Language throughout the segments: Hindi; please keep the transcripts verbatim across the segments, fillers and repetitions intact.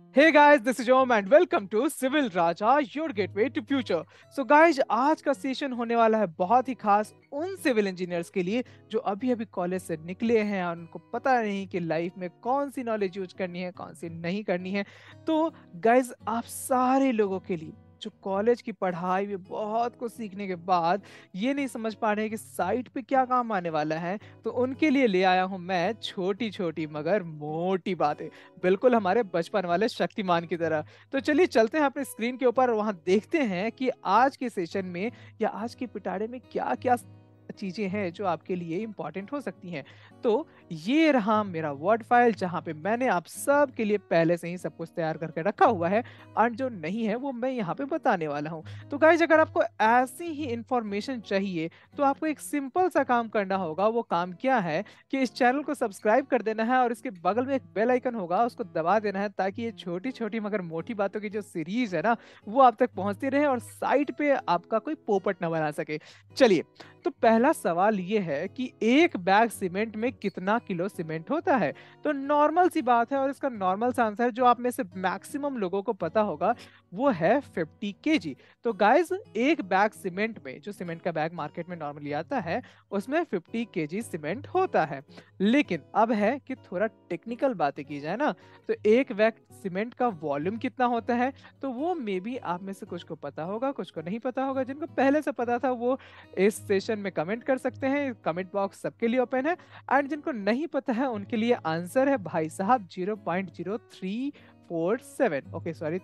Hey guys, this is Om and welcome to Civil Raja, your gateway to future. So guys, आज का सेशन होने वाला है बहुत ही खास उन सिविल इंजीनियर्स के लिए जो अभी अभी कॉलेज से निकले हैं और उनको पता नहीं कि लाइफ में कौन सी नॉलेज यूज करनी है, कौन सी नहीं करनी है। तो गाइज, आप सारे लोगों के लिए जो कॉलेज की पढ़ाई में बहुत कुछ सीखने के बाद ये नहीं समझ पा रहे हैं कि साइट पे क्या काम आने वाला है, तो उनके लिए ले आया हूं मैं छोटी छोटी मगर मोटी बातें, बिल्कुल हमारे बचपन वाले शक्तिमान की तरह। तो चलिए चलते हैं अपने स्क्रीन के ऊपर और वहां देखते हैं कि आज के सेशन में या आज के पिटारे में क्या क्या चीजें हैं जो आपके लिए इंपॉर्टेंट हो सकती हैं। तो ये रहा मेरा वर्ड फाइल जहां पे मैंने आप सब के लिए पहले से ही सब कुछ तैयार करके रखा हुआ है, और जो नहीं है वो मैं यहाँ पे बताने वाला हूँ। तो गाइज, अगर आपको ऐसी ही इंफॉर्मेशन चाहिए तो आपको एक सिंपल सा काम करना होगा। वो काम क्या है कि इस चैनल को सब्सक्राइब कर देना है और इसके बगल में एक बेल आइकन होगा, उसको दबा देना है, ताकि ये छोटी छोटी मगर मोटी बातों की जो सीरीज है ना, वो आप तक पहुंचती रहे और साइट पे आपका कोई पोपट ना बना सके। चलिए, तो पहला सवाल ये है कि एक बैग सीमेंट में कितना किलो सीमेंट होता है। तो नॉर्मल सी बात है और इसका नॉर्मल सा आंसर जो आप में से मैक्सिमम लोगों को पता होगा वो है फिफ्टी केजी। तो गाइज, एक बैग सीमेंट में, जो सीमेंट का बैग मार्केट में नॉर्मली आता है, उसमें फिफ्टी केजी सीमेंट होता है। लेकिन अब है कि थोड़ा टेक्निकल बातें की जाए ना, तो एक बैग सीमेंट का वॉल्यूम कितना होता है, तो वो मे बी आप में से कुछ को पता होगा, कुछ को नहीं पता होगा। जिनको पहले से पता था वो इस सेशन में कमेंट कर सकते हैं, कमेंट बॉक्स सबके लिए ओपन है। एंड जिनको नहीं पता है उनके लिए आंसर है भाई साहब zero point zero three four seven, okay sorry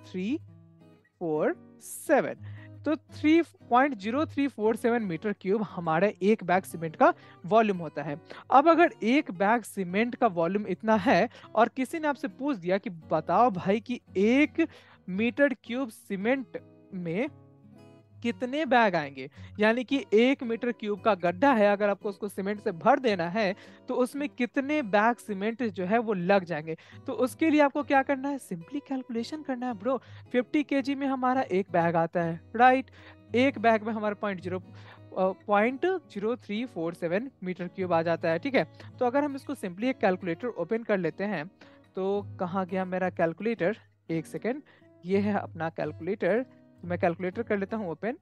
three four seven. तो three point zero three four seven metre cube हमारे एक बैग सीमेंट का वॉल्यूम होता है। अब अगर एक बैग सीमेंट का वॉल्यूम इतना है और किसी ने आपसे पूछ दिया कि बताओ भाई कि एक मीटर क्यूब सीमेंट में कितने बैग आएंगे, यानी कि एक मीटर क्यूब का गड्ढा है, अगर आपको उसको सीमेंट से भर देना है तो उसमें कितने बैग सीमेंट जो है वो लग जाएंगे। तो उसके लिए आपको क्या करना है, सिंपली कैलकुलेशन करना है ब्रो। फिफ्टी केजी में हमारा एक बैग आता है, राइट। एक बैग में हमारा point zero point zero three four seven metre cube आ जाता है, ठीक है। तो अगर हम इसको सिंपली एक कैलकुलेटर ओपन कर लेते हैं, तो कहाँ गया मेरा कैलकुलेटर, एक सेकेंड, ये है अपना कैलकुलेटर। तो मैं कैलकुलेटर कर लेता हूँ ओपन,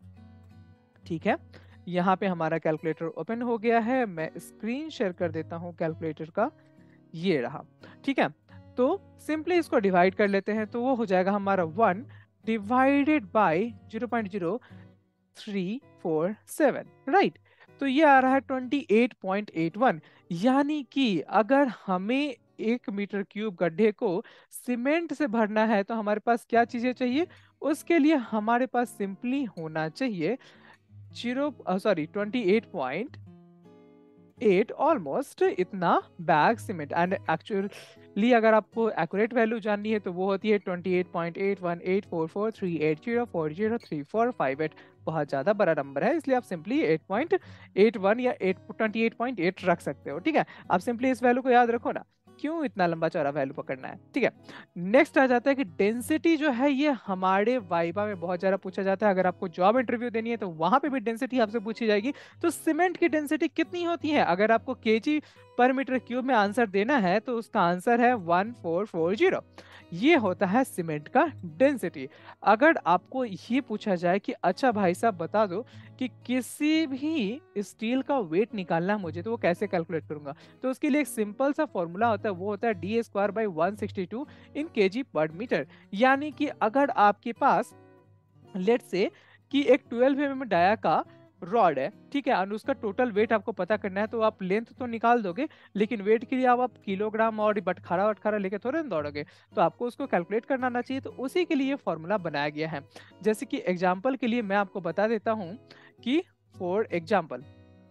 ठीक है। यहाँ पे हमारा कैलकुलेटर ओपन हो गया है, मैं स्क्रीन शेयर कर देता हूँ कैलकुलेटर का, ये रहा, ठीक है। तो सिंपली इसको डिवाइड कर लेते हैं, तो वो हो जाएगा हमारा one divided by zero point zero three four seven, right. तो ये आ रहा है twenty eight point eight one. यानी कि अगर हमें एक मीटर क्यूब गड्ढे को सीमेंट से भरना है तो हमारे पास क्या चीजें चाहिए, उसके लिए हमारे पास सिंपली होना चाहिए zero sorry twenty eight point eight, almost इतना बैग सीमेंट। एंड एक्चुअली अगर आपको एक्यूरेट वैल्यू जाननी है तो वो होती है twenty eight point eight one eight four four three eight zero four zero three four five eight. बहुत ज्यादा बड़ा नंबर है, इसलिए आप simply eight point eight one या eight twenty eight point eight रख सकते हो, ठीक है। आप सिंपली इस वैल्यू को याद रखो ना, क्यों इतना लंबा चौड़ा वैल्यू पकड़ना है, ठीक है। नेक्स्ट आ जाता है कि डेंसिटी जो है ये हमारे वाइवा में बहुत ज्यादा पूछा जाता है। अगर आपको जॉब इंटरव्यू देनी है तो वहां पे भी डेंसिटी आपसे पूछी जाएगी। तो सीमेंट की डेंसिटी कितनी होती है, अगर आपको केजी पर मीटर क्यूब में आंसर देना है तो उसका आंसर है वन फोर फोर जीरो। ये होता है सीमेंट का डेंसिटी। अगर आपको ये पूछा जाए कि अच्छा भाई साहब बता दो कि किसी भी स्टील का वेट निकालना है मुझे, तो वो कैसे कैलकुलेट करूंगा, तो उसके लिए एक सिंपल सा फॉर्मूला होता है, वो होता है D square by one sixty two in KG per metre. यानी कि अगर आपके पास लेट से कि एक ट्वेल्व एम एम डाया का रॉड है, ठीक है, और उसका टोटल वेट आपको पता करना है, तो आप लेंथ तो निकाल दोगे, लेकिन वेट के लिए आप, आप किलोग्राम और बटखारा वटखारा लेके थोड़े ना दौड़ोगे, तो आपको उसको कैलकुलेट करना आना चाहिए। तो उसी के लिए फॉर्मूला बनाया गया है। जैसे कि एग्जाम्पल के लिए मैं आपको बता देता हूँ कि फॉर एग्जाम्पल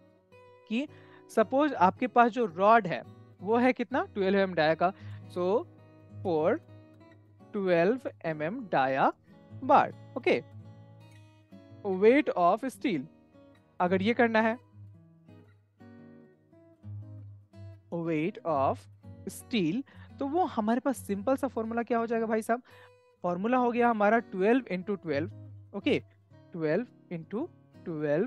कि सपोज आपके पास जो रॉड है वो है कितना, ट्वेल्व एम डाया का। So for twelve M M dia bar, okay, weight of steel, अगर ये करना है वेट ऑफ स्टील, तो वो हमारे पास सिंपल सा फॉर्मूला क्या हो जाएगा भाई साहब, फॉर्मूला हो गया हमारा twelve into twelve, okay, twelve into twelve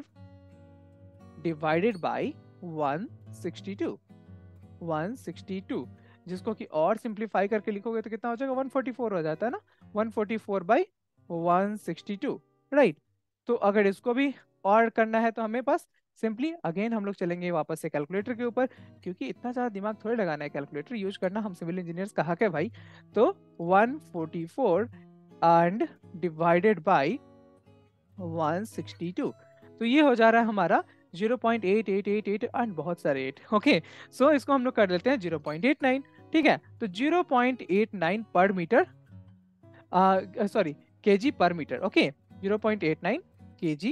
divided by one sixty two, one sixty two. जिसको कि और सिंप्लीफाई करके लिखोगे तो कितना हो जाएगा, वन फोर्टी फोर हो जाता है ना, one forty four by one sixty two, right. तो अगर इसको भी और करना है तो हमें पास सिंपली अगेन हम लोग चलेंगे वापस से कैलकुलेटर के ऊपर, क्योंकि इतना ज़्यादा दिमाग थोड़ी लगाना है, कैलकुलेटर यूज करना हम सिविल इंजीनियर्स का हक है भाई। तो one forty four and divided by one sixty two, तो ये हो जा रहा है हमारा zero point eight eight eight eight and बहुत सारे एट। ओके, सो इसको हम लोग कर लेते हैं ज़ीरो पॉइंट एट नाइन। ठीक है, तो zero point eight nine per metre, sorry KG per metre. Okay, zero point eight nine KG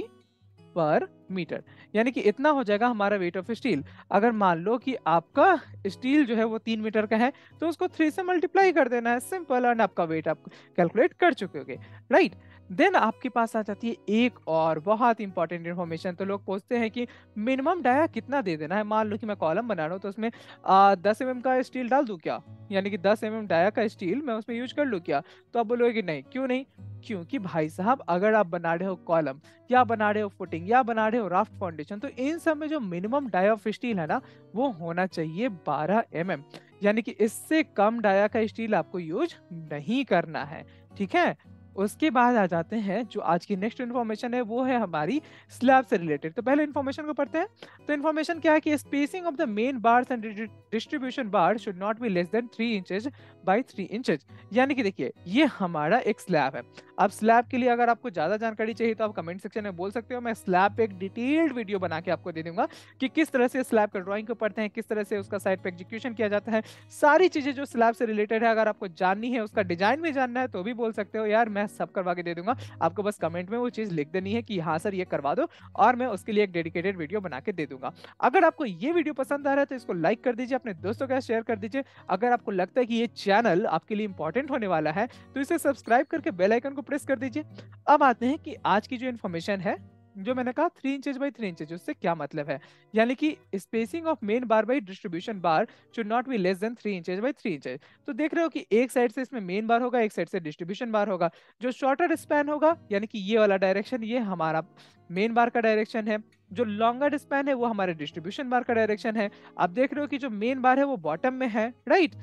per metre, यानी कि इतना हो जाएगा हमारा वेट ऑफ स्टील। अगर मान लो कि आपका स्टील जो है वो तीन मीटर का है तो उसको थ्री से मल्टीप्लाई कर देना है, सिंपल, एंड आपका वेट आप कैलकुलेट कर चुके होगे, राइट। देन आपके पास आ जाती है एक और बहुत इंपॉर्टेंट इन्फॉर्मेशन। तो लोग पूछते हैं कि मिनिमम डाया कितना दे देना है। मान लो कि मैं कॉलम बना रहा हूँ तो उसमें आ, दस एम एम का स्टील डाल दूं क्या, यानी कि दस एम एम डाया का स्टील मैं उसमें यूज कर लूँ क्या? तो आप बोलोगे कि नहीं, क्यों नहीं? क्योंकि भाई साहब अगर आप बना रहे हो कॉलम या बना रहे हो फुटिंग या बना रहे हो राफ्ट फाउंडेशन, तो इन सब में जो मिनिमम डाया ऑफ स्टील है ना वो होना चाहिए बारह एम एम, यानी कि इससे कम डाया का स्टील आपको यूज नहीं करना है, ठीक है। उसके बाद आ जाते हैं जो आज की नेक्स्ट इन्फॉर्मेशन है, वो है हमारी स्लैब से रिलेटेड। तो पहले इन्फॉर्मेशन को पढ़ते हैं। तो इन्फॉर्मेशन क्या है कि spacing of the main bars and distribution bar should not be less than three inches by three inches, यानी कि देखिए ये हमारा एक स्लैब है। अब स्लैब के लिए अगर आपको ज्यादा जानकारी चाहिए तो आप कमेंट सेक्शन में बोल सकते हो, मैं स्लैब पे एक डिटेल्ड वीडियो बना के आपको दे दूंगा कि किस तरह से स्लैब का ड्राइंग को पढ़ते हैं, किस तरह से उसका साइड पे एग्जीक्यूशन किया जाता है, सारी चीजें जो स्लैब से रिलेटेड है। अगर आपको जाननी है, उसका डिजाइन भी जानना है तो भी बोल सकते हो यार, मैं सब करवा के दे दूंगा। आपको बस कमेंट में वो चीज लिख देनी है कि हाँ सर ये करवा दो, और मैं उसके लिए एक डेडिकेटेड वीडियो बना के दे दूंगा। अगर आपको ये वीडियो पसंद आ रहा है तो इसको लाइक कर दीजिए, अपने दोस्तों के साथ शेयर कर दीजिए। अगर आपको लगता है कि ये चैनल आपके लिए इंपॉर्टेंट होने वाला है तो इसे सब्सक्राइब करके बेल आइकन को प्रेस कर दीजिए। अब आते हैं कि आज की जो इन्फॉर्मेशन है, जो मैंने कहा three inches by three inches, उससे क्या मतलब है, यानी कि spacing of main bar by distribution bar should not be less than three inches by three inches. तो देख रहे हो कि एक साइड से इसमें मेन बार होगा, एक साइड से डिस्ट्रीब्यूशन बार होगा। जो शॉर्टर स्पैन होगा यानी कि ये वाला डायरेक्शन, ये हमारा मेन बार का डायरेक्शन है। जो लॉन्गर स्पैन है वो हमारे डिस्ट्रीब्यूशन बार का डायरेक्शन है। आप देख रहे हो कि जो मेन बार है वो बॉटम में है, राइट।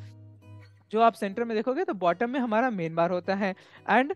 जो आप सेंटर में देखोगे तो बॉटम में हमारा मेन बार होता है, एंड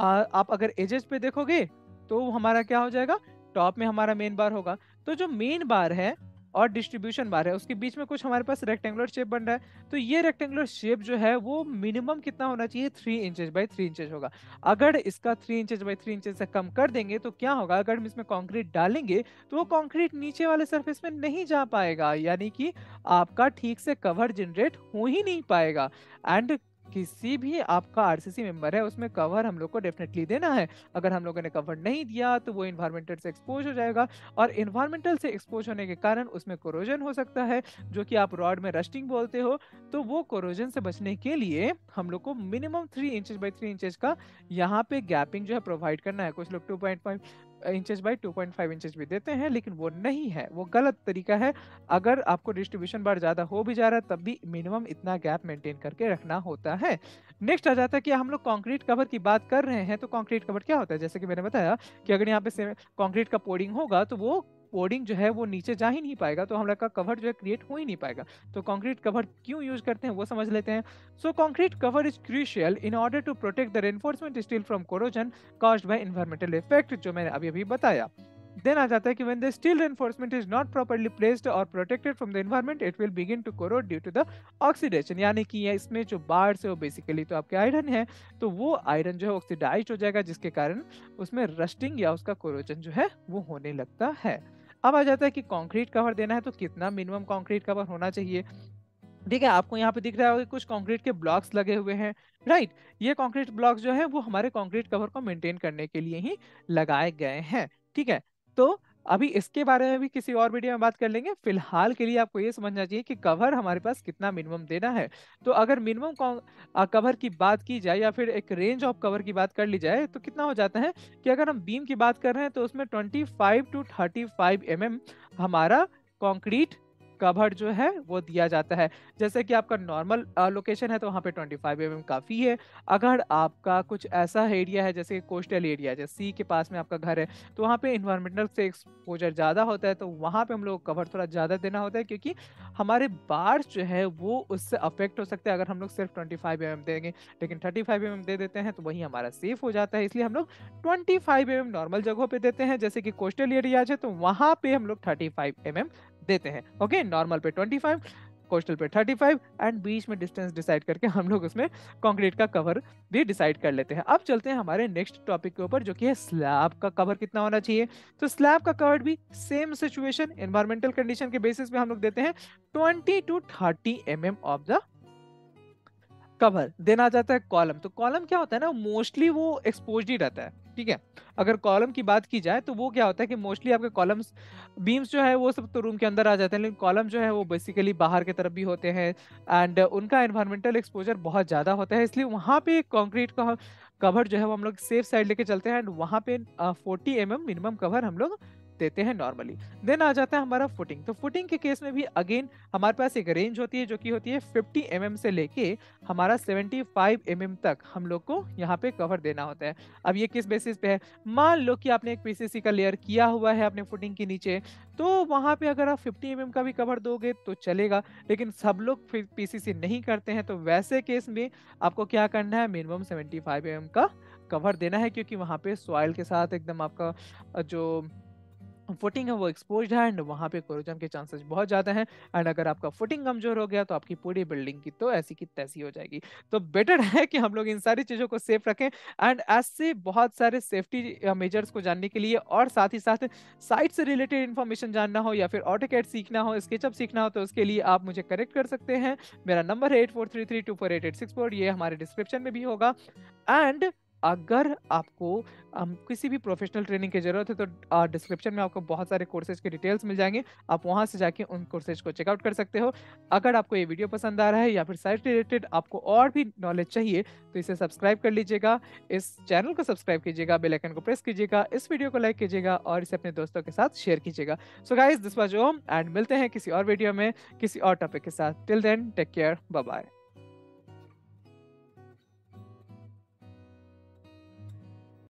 आप अगर एजेस पे देखोगे तो हमारा क्या हो जाएगा, टॉप में हमारा मेन बार होगा। तो जो मेन बार है और डिस्ट्रीब्यूशन बार है उसके बीच में कुछ हमारे पास रेक्टेंगुलर शेप बन रहा है। तो ये रेक्टेंगुलर शेप जो है वो मिनिमम कितना होना चाहिए, three inches by three inches होगा। अगर इसका three inches by three inches से कम कर देंगे तो क्या होगा, अगर हम इसमें कंक्रीट डालेंगे तो वो कंक्रीट नीचे वाले सरफेस में नहीं जा पाएगा, यानी कि आपका ठीक से कवर जनरेट हो ही नहीं पाएगा। एंड किसी भी आपका आरसीसी मेंबर है उसमें कवर हम लोग को डेफिनेटली देना है। अगर हम लोगों ने कवर नहीं दिया तो वो इन्वायरमेंटल से एक्सपोज हो जाएगा, और इन्वायरमेंटल से एक्सपोज होने के कारण उसमें कोरोजन हो सकता है, जो कि आप रॉड में रस्टिंग बोलते हो। तो वो कोरोजन से बचने के लिए हम लोग को minimum three inches by three inches का यहाँ पे गैपिंग जो है प्रोवाइड करना है। कुछ लोग two point five inches by two point five inches भी देते हैं, लेकिन वो नहीं है, वो गलत तरीका है। अगर आपको डिस्ट्रीब्यूशन बार ज्यादा हो भी जा रहा है तब भी मिनिमम इतना गैप मेंटेन करके रखना होता है। नेक्स्ट आ जाता है कि हम लोग कंक्रीट कवर की बात कर रहे हैं, तो कंक्रीट कवर क्या होता है, जैसे कि मैंने बताया कि अगर यहाँ पे कंक्रीट का पोडिंग होगा तो वो पोडिंग जो है वो नीचे जा ही नहीं पाएगा, तो हम लोग का कवर जो है क्रिएट हो ही नहीं पाएगा। तो कंक्रीट कवर क्यों यूज करते हैं वो समझ लेते हैं। So concrete cover is crucial in order to protect the reinforcement steel from corrosion caused by environmental effect, जो मैंने अभी अभी बताया। देन आ जाता है कि when the steel reinforcement is not properly placed or protected from the environment, it will begin to corrode due to the oxidation, यानी कि ये इसमें जो बार्स है वो बेसिकली तो आपके आयरन है, तो वो आयरन जो है ऑक्सीडाइज्ड हो जाएगा, जिसके कारण उसमें रस्टिंग या उसका कोरोजन जो है वो होने लगता है। अब आ जाता है कि कंक्रीट कवर देना है तो कितना मिनिमम कंक्रीट कवर होना चाहिए। ठीक है, आपको यहाँ पे दिख रहा होगा कुछ कंक्रीट के ब्लॉक्स लगे हुए हैं, राइट। ये कंक्रीट ब्लॉक्स जो है वो हमारे कंक्रीट कवर को मेंटेन करने के लिए ही लगाए गए हैं, ठीक है। तो अभी इसके बारे में भी किसी और वीडियो में बात कर लेंगे। फिलहाल के लिए आपको ये समझना चाहिए कि कवर हमारे पास कितना मिनिमम देना है। तो अगर मिनिमम कवर की बात की जाए या फिर एक रेंज ऑफ कवर की बात कर ली जाए तो कितना हो जाता है कि अगर हम बीम की बात कर रहे हैं तो उसमें twenty five to thirty five M M हमारा कंक्रीट कवर जो है वो दिया जाता है। जैसे कि आपका नॉर्मल लोकेशन है तो वहाँ पे ट्वेंटी फाइव एम एम काफ़ी है। अगर आपका कुछ ऐसा एरिया है जैसे कोस्टल एरिया, जैसे सी के पास में आपका घर है, तो वहाँ पे इन्वायरमेंटल से एक्सपोजर ज़्यादा होता है, तो वहाँ पे हम लोग को कवर थोड़ा ज़्यादा देना होता है, क्योंकि हमारे बार्स जो है वो उससे अफेक्ट हो सकते हैं अगर हम लोग सिर्फ ट्वेंटी फाइव एम एम देंगे। लेकिन थर्टी फाइव एम एम दे देते हैं तो वही हमारा सेफ हो जाता है, इसलिए हम लोग twenty five M M normal जगहों पे देते हैं। जैसे कि कोस्टल एरियाज है तो वहाँ पे हम लोग थर्टी फाइव एम एम देते हैं। ओके, नॉर्मल पे ट्वेंटी फाइव, कोस्टल पे थर्टी फाइव, एंड बीच में डिस्टेंस डिसाइड करके हम लोग उसमें कंक्रीट का कवर भी डिसाइड कर लेते हैं। अब चलते हैं हमारे नेक्स्ट टॉपिक के ऊपर, जो कि है स्लैब का कवर कितना होना चाहिए। तो स्लैब का कवर भी सेम सिचुएशन, एनवायरमेंटल कंडीशन के बेसिस पे हम लोग देते हैं twenty to thirty M M of the cover. देना जाता है कॉलम। तो कॉलम क्या होता है ना, मोस्टली वो एक्सपोज्ड ही रहता है, ठीक है। अगर कॉलम की बात की जाए तो वो क्या होता है कि मोस्टली आपके कॉलम्स, बीम्स जो है वो सब तो रूम के अंदर आ जाते हैं, लेकिन कॉलम जो है वो बेसिकली बाहर की तरफ भी होते हैं, एंड उनका एनवायरमेंटल एक्सपोजर बहुत ज़्यादा होता है, इसलिए वहाँ पे कंक्रीट का कवर जो है वो हम लोग सेफ साइड लेके चलते हैं, एंड वहाँ पे forty M M minimum cover हम लोग देते हैं नॉर्मली। देन आ जाता है हमारा फुटिंग। तो फुटिंग के केस में भी अगेन हमारे पास एक रेंज होती है, जो कि होती है फिफ्टी एम एम से लेके हमारा सेवेंटी फाइव एम एम तक हम लोग को यहाँ पे कवर देना होता है। अब ये किस बेसिस पे है, मान लो कि आपने एक पीसीसी का लेयर किया हुआ है अपने फुटिंग के नीचे, तो वहां पे अगर आप फिफ्टी एम एम का भी कवर दोगे तो चलेगा, लेकिन सब लोग पीसीसी नहीं करते हैं, तो वैसे केस में आपको क्या करना है, minimum seventy five M M का कवर देना है, क्योंकि वहां पे सॉइल के साथ एकदम आपका अ, जो फुटिंग है वो एक्सपोज्ड है, एंड वहाँ पे कोरोजन के चांसेस बहुत ज़्यादा हैं, एंड अगर आपका फुटिंग कमजोर हो गया तो आपकी पूरी बिल्डिंग की तो ऐसी की तैसी हो जाएगी। तो बेटर है कि हम लोग इन सारी चीज़ों को सेफ रखें, एंड ऐसे बहुत सारे सेफ्टी मेजर्स को जानने के लिए, और साथ ही साथ साइट से रिलेटेड इन्फॉर्मेशन जानना हो या फिर ऑटोकैड सीखना हो, स्केचअप सीखना हो, तो उसके लिए आप मुझे कनेक्ट कर सकते हैं। मेरा नंबर है eight four three three two four eight eight six four, ये हमारे डिस्क्रिप्शन में भी होगा। एंड अगर आपको um, किसी भी प्रोफेशनल ट्रेनिंग की जरूरत है तो डिस्क्रिप्शन में आपको बहुत सारे कोर्सेज के डिटेल्स मिल जाएंगे, आप वहां से जाके उन कोर्सेज को चेकआउट कर सकते हो। अगर आपको ये वीडियो पसंद आ रहा है या फिर साइट रिलेटेड आपको और भी नॉलेज चाहिए तो इसे सब्सक्राइब कर लीजिएगा, इस चैनल को सब्सक्राइब कीजिएगा, बेल आइकन को प्रेस कीजिएगा, इस वीडियो को लाइक कीजिएगा और इसे अपने दोस्तों के साथ शेयर कीजिएगा। So guys, this was Om, and मिलते हैं किसी और वीडियो में किसी और टॉपिक के साथ। Till then, take care, bye bye.